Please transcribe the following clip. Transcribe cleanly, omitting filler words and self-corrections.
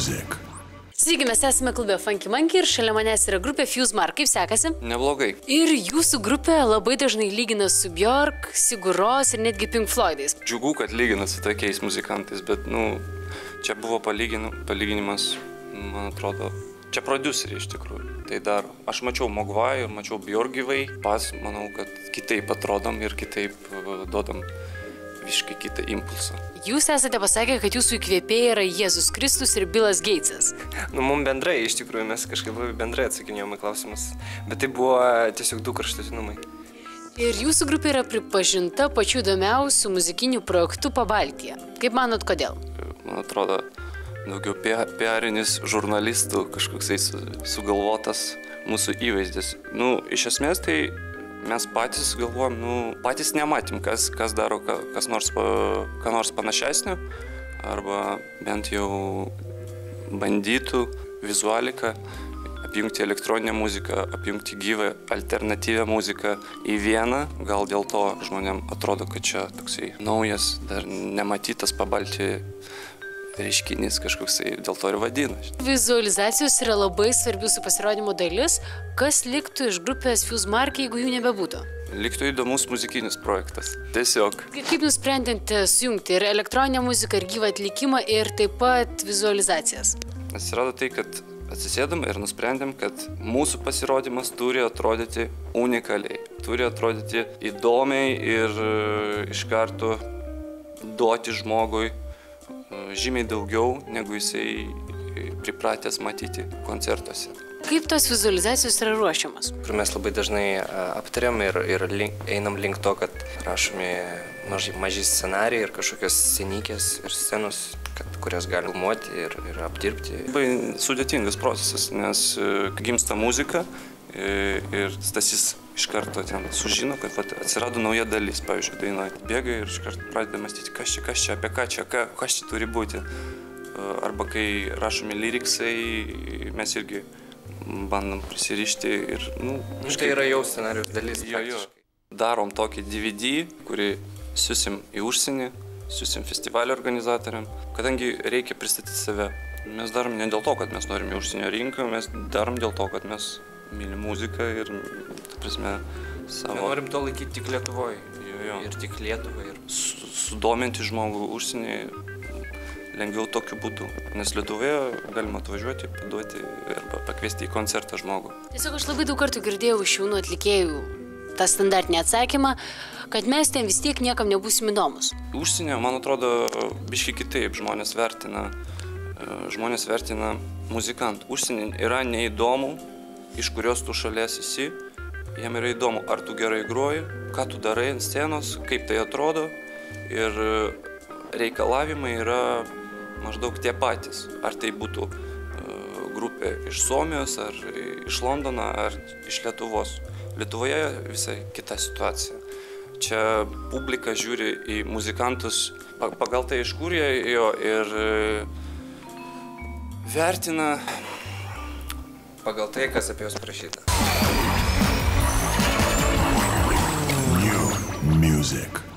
Music. Sveiki, mes esame klube Funky Monkey ir šalia manęs yra grupė Fuse Mark. Kaip sekasi? Neblogai. Ir jūsų grupė labai dažnai lygina su Björk, Sigur Rós ir netgi Pink Floydais. Džiugu, kad lygina su tokiais muzikantais, bet, čia buvo palyginimas, man atrodo, čia prodiuseriai iš tikrųjų tai daro. Aš mačiau Mogwai ir mačiau Björk gyvai, manau, kad kitaip atrodom ir kitaip duodam visiškai kitą impulsą. Jūs esate pasakę, kad jūsų įkvėpėjai yra Jėzus Kristus ir Billas Gatesas. Mums bendrai, iš tikrųjų, mes kažkaip bendrai atsakinėjome klausimus, bet tai buvo tiesiog du kraštutinumai. Ir jūsų grupė yra pripažinta pačiu įdomiausiu muzikiniu projektu Pabaltyje. Kaip manot, kodėl? Man atrodo, daugiau PR-inis žurnalistų kažkoksai sugalvotas mūsų įvaizdis. Iš esmės tai mes patys galvojam, patys nematėm, kas daro ką nors panašesnio, arba bent jau bandytų vizualiką, apjungti elektroninę muziką, apjungti gyvą alternatyvią muziką į vieną. Gal dėl to žmonėm atrodo, kad čia toksai naujas, dar nematytas Pabaltyje reiškinys kažkoksai, dėl to ir vadina. Vizualizacijos yra labai svarbi jūsų pasirodymo dalis. Kas liktų iš grupės Fuse Mark, jeigu jų nebebūtų? Liktų įdomus muzikinis projektas. Tiesiog. Kaip nusprendėte sujungti ir elektroninę muziką, ir gyvą atlikimą, ir taip pat vizualizacijas? Atsirado tai, kad atsisėdam ir nusprendėm, kad mūsų pasirodymas turi atrodyti unikaliai. Turi atrodyti įdomiai ir iš karto duoti žmogui žymiai daugiau, negu jisai pripratęs matyti koncertuose. Kaip tos vizualizacijos yra ruošiamas? Mes labai dažnai aptariam ir einam link to, kad rašomi maži scenarijai ir kažkokios scenykės ir scenos, kurias gali filmuoti ir apdirbti. Labai sudėtingas procesas, nes gimsta muzika ir Stasys iš karto ten sužino, kad atsirado nauja dalis, pavyzdžiui, dainuoja. Bėga ir iš karto pradeda mąstyti, kas čia, apie ką čia, kas čia turi būti. Arba kai rašomi lyriksai, mes irgi bandom prisirišti ir, Tai yra jau scenarijos dalis. Jo. Darom tokį DVD, kurį siusim į užsienį, siusim festivalio organizatoriam, kadangi reikia pristatyti save. Mes darom ne dėl to, kad mes norim į užsienio rinką, mes darom dėl to, kad mes mylim muziką ir, prasme, savo... Norim to laikyti tik Lietuvoje. Jo. Ir tik Lietuvai. Sudominti žmogų užsienį lengviau tokiu būdu. Nes Lietuvoje galima atvažiuoti, paduoti arba pakviesti į koncertą žmogų. Tiesiog aš labai daug kartų girdėjau iš jaunų atlikėjų tą standartinį atsakymą, kad mes ten vis tiek niekam nebūsim įdomus. Užsienio, man atrodo, biški kitaip žmonės vertina muzikantų. Užsienį yra neįdomu, iš kurios tu šalies esi, jam yra įdomu, ar tu gerai groji, ką tu darai ant scenos, kaip tai atrodo, ir reikalavimai yra maždaug tie patys. Ar tai būtų grupė iš Suomijos, ar iš Londono, ar iš Lietuvos. Lietuvoje visai kita situacija. Čia publika žiūri į muzikantus pagal tai, iš kur jie jo, ir vertina pagal tai, kas apie juos parašyta. New music.